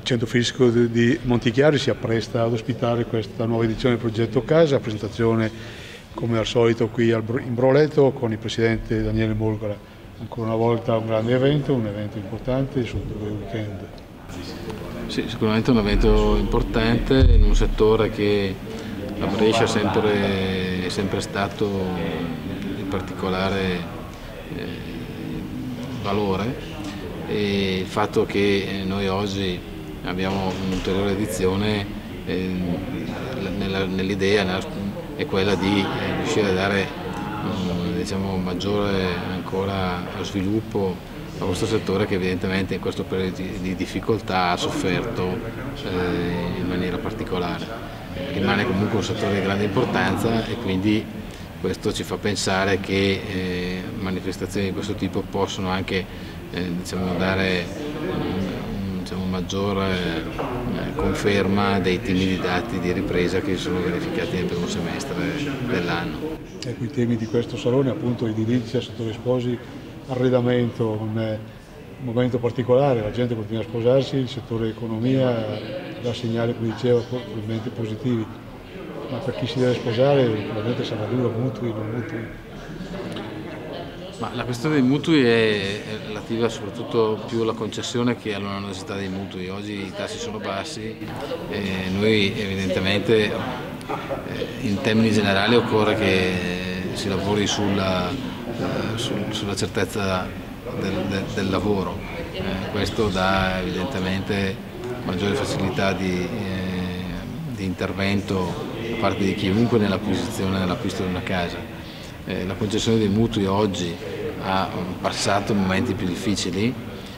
Centro Fieristico di Montichiari si appresta ad ospitare questa nuova edizione del progetto Casa, presentazione come al solito qui in Broleto con il presidente Daniele Molgara. Ancora una volta un grande evento, un evento importante su 2 weekend. Sì, sicuramente un evento importante in un settore che a Brescia è sempre stato di particolare valore, e il fatto che noi oggi abbiamo un'ulteriore edizione nell'idea è quella di riuscire a dare diciamo, maggiore ancora sviluppo a questo settore che evidentemente in questo periodo di difficoltà ha sofferto in maniera particolare. Rimane comunque un settore di grande importanza e quindi questo ci fa pensare che manifestazioni di questo tipo possono anche diciamo, dare maggiore conferma dei timidi dati di ripresa che si sono verificati nel primo semestre dell'anno. Ecco, i temi di questo salone appunto edilizia, settore sposi, arredamento, un momento particolare, la gente continua a sposarsi, il settore economia dà segnali, come diceva, probabilmente positivi, ma per chi si deve sposare probabilmente sarà duro, mutui, non mutui. Ma la questione dei mutui è relativa soprattutto più alla concessione che alla necessità dei mutui. Oggi i tassi sono bassi e noi evidentemente in termini generali occorre che si lavori sulla certezza del lavoro. Questo dà evidentemente maggiore facilità di intervento da parte di chiunque nell'acquisizione e nell'acquisto di una casa. La concessione dei mutui oggi ha passato momenti più difficili,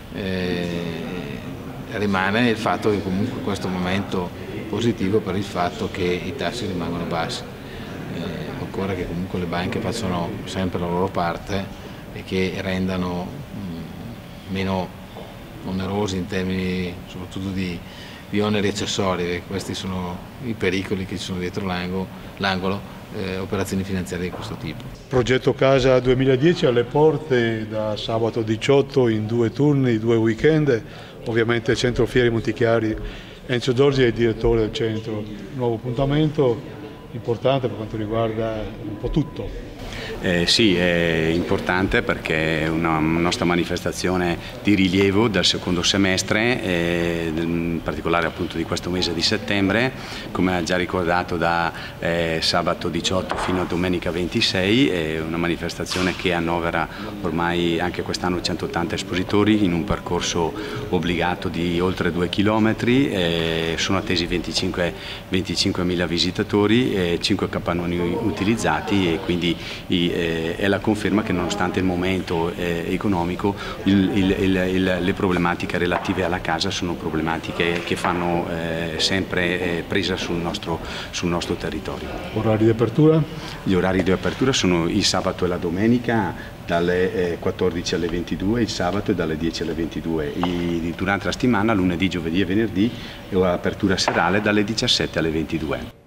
rimane il fatto che comunque questo momento positivo per il fatto che i tassi rimangono bassi. Occorre che comunque le banche facciano sempre la loro parte e che rendano meno onerosi in termini soprattutto di oneri accessori. Questi sono i pericoli che ci sono dietro l'angolo. Operazioni finanziarie di questo tipo. Progetto Casa 2010 alle porte da sabato 18 in 2 turni, 2 weekend. Ovviamente il Centro Fieri Montichiari, Enzo Giorgi è il direttore del centro. Nuovo appuntamento importante per quanto riguarda un po' tutto. Sì, è importante perché è una nostra manifestazione di rilievo del secondo semestre, in particolare appunto di questo mese di settembre, come ha già ricordato da sabato 18 fino a domenica 26, è una manifestazione che annovera ormai anche quest'anno 180 espositori in un percorso obbligato di oltre 2 chilometri, sono attesi 25.000 visitatori, 5 capannoni utilizzati e quindi è la conferma che nonostante il momento economico le problematiche relative alla casa sono problematiche che fanno sempre presa sul nostro territorio. Orari di apertura? Gli orari di apertura sono il sabato e la domenica dalle 14 alle 22, il sabato e dalle 10 alle 22. Durante la settimana, lunedì, giovedì e venerdì, è l'apertura serale dalle 17 alle 22.